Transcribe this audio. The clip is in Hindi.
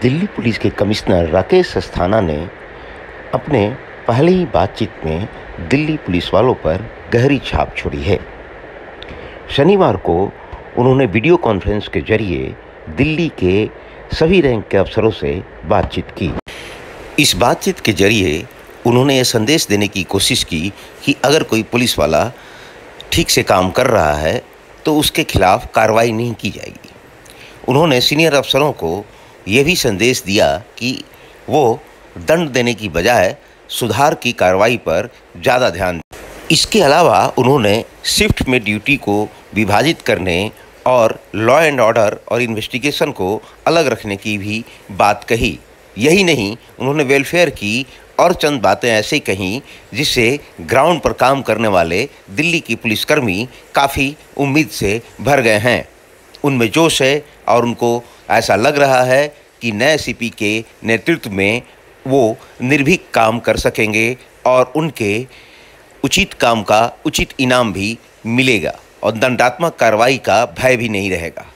दिल्ली पुलिस के कमिश्नर राकेश अस्थाना ने अपने पहले ही बातचीत में दिल्ली पुलिस वालों पर गहरी छाप छोड़ी है। शनिवार को उन्होंने वीडियो कॉन्फ्रेंस के जरिए दिल्ली के सभी रैंक के अफसरों से बातचीत की। इस बातचीत के जरिए उन्होंने यह संदेश देने की कोशिश की कि अगर कोई पुलिस वाला ठीक से काम कर रहा है तो उसके खिलाफ कार्रवाई नहीं की जाएगी। उन्होंने सीनियर अफसरों को यह भी संदेश दिया कि वो दंड देने की बजाय सुधार की कार्रवाई पर ज़्यादा ध्यान दें। इसके अलावा उन्होंने शिफ्ट में ड्यूटी को विभाजित करने और लॉ एंड ऑर्डर और इन्वेस्टिगेशन को अलग रखने की भी बात कही। यही नहीं, उन्होंने वेलफेयर की और चंद बातें ऐसे कहीं जिससे ग्राउंड पर काम करने वाले दिल्ली के पुलिसकर्मी काफ़ी उम्मीद से भर गए हैं। उनमें जोश है और उनको ऐसा लग रहा है कि नए सीपी के नेतृत्व में वो निर्भीक काम कर सकेंगे और उनके उचित काम का उचित इनाम भी मिलेगा और दंडात्मक कार्रवाई का भय भी नहीं रहेगा।